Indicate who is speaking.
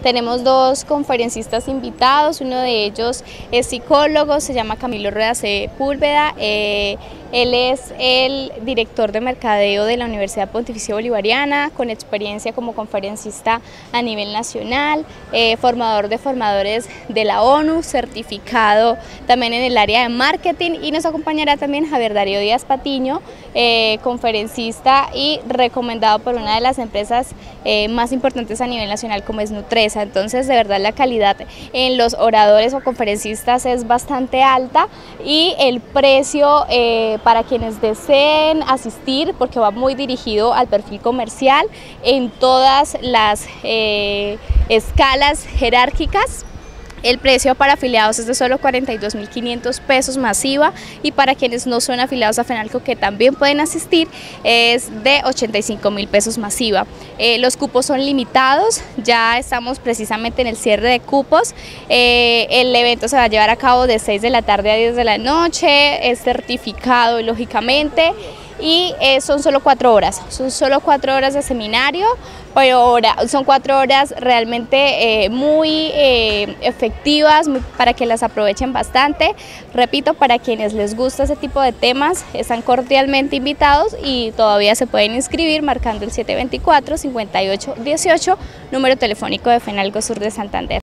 Speaker 1: Tenemos dos conferencistas invitados, uno de ellos es psicólogo, se llama Camilo Rueda Sepúlveda, él es el director de mercadeo de la Universidad Pontificia Bolivariana, con experiencia como conferencista a nivel nacional, formador de formadores de la ONU, certificado también en el área de marketing, y nos acompañará también Javier Darío Díaz Patiño, conferencista y recomendado por una de las empresas más importantes a nivel nacional como es Nutresa. Entonces, de verdad, la calidad en los oradores o conferencistas es bastante alta, y el precio para quienes deseen asistir, porque va muy dirigido al perfil comercial en todas las escalas jerárquicas. El precio para afiliados es de solo 42.500 pesos masiva, y para quienes no son afiliados a FENALCO, que también pueden asistir, es de 85.000 pesos masiva. Los cupos son limitados, ya estamos precisamente en el cierre de cupos. El evento se va a llevar a cabo de 6 de la tarde a 10 de la noche, es certificado lógicamente, y son solo 4 horas, de seminario, pero son 4 horas realmente muy efectivas para que las aprovechen bastante. Repito, para quienes les gusta ese tipo de temas, están cordialmente invitados y todavía se pueden inscribir marcando el 724-5818, número telefónico de FENALCO Sur de Santander.